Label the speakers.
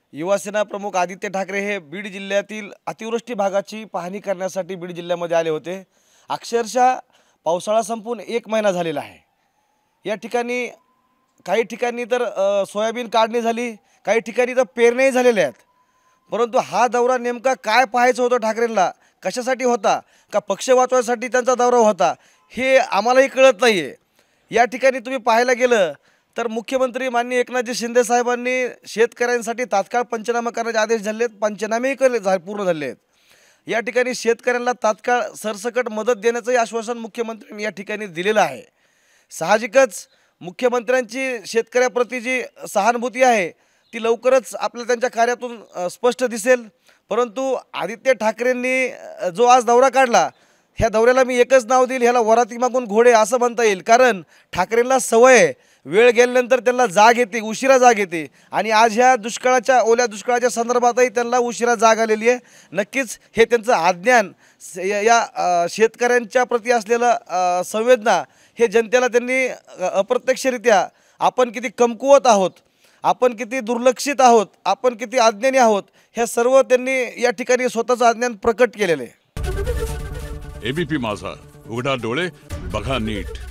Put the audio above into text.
Speaker 1: युवासेना प्रमुख आदित्य ठाकरे हे बीड जिल्ह्यातील अतिवृष्टी भागाची पाहणी करण्यासाठी बीड जिल्ह्यामध्ये आले होते। अक्षरशः पावसाळा संपून 1 महिना झालेला आहे। या ठिकाणी काही ठिकाणी तर सोयाबीन काढणी झाली, काही ठिकाणी तर पेरणी झालेल्या आहेत। परंतु हा दौरा नेमका काय पाहायचं होतं ठाकरेंना, कशासाठी होता, का पक्ष वाचवायसाठी त्यांचा दौरा होता, हे आम्हालाही कळत नाही आहे। या ठिकाणी तुम्ही पाहायला गेलं तर मुख्यमंत्री माननीय एकनाथजी शिंदे साहेबांनी शेतकऱ्यांसाठी तात्काळ पंचनामा करण्याचे आदेश दिले आहेत। पंचनामेही पूर्ण झाले आहेत। या ठिकाणी शेतकऱ्यांना तात्काळ सरसकट मदत देण्याचंही आश्वासन मुख्यमंत्र्यांनी या ठिकाणी दिलेलं आहे। साहजिकच मुख्यमंत्र्यांची शेतकऱ्याप्रती जी सहानुभूती आहे ती लवकरच आपल्याला त्यांच्या कार्यातून स्पष्ट दिसेल। परंतु आदित्य ठाकरेंनी जो आज दौरा काढला, ह्या दौऱ्याला मी एकच नाव देईल, ह्याला वराती मागून घोडे असं म्हणता येईल। कारण ठाकरेंना सवय आहे, वेळ गेल्यानंतर त्यांना जाग येते, उशिरा जाग येते। आणि आज ह्या दुष्काळाच्या ओल्या दुष्काळाच्या संदर्भातही त्यांना उशिरा जाग आलेली आहे। नक्कीच हे त्यांचं अज्ञान, या शेतकऱ्यांच्या प्रती असलेलं संवेदना हे जनतेला त्यांनी अप्रत्यक्षरित्या आपण किती कमकुवत आहोत, आपण किती दुर्लक्षित आहोत, आपण किती अज्ञानी आहोत, हे सर्व त्यांनी या ठिकाणी स्वतःचं अज्ञान प्रकट केलेलं आहे।
Speaker 2: एबीपी माझा, उघडा डोळे बघा नीट।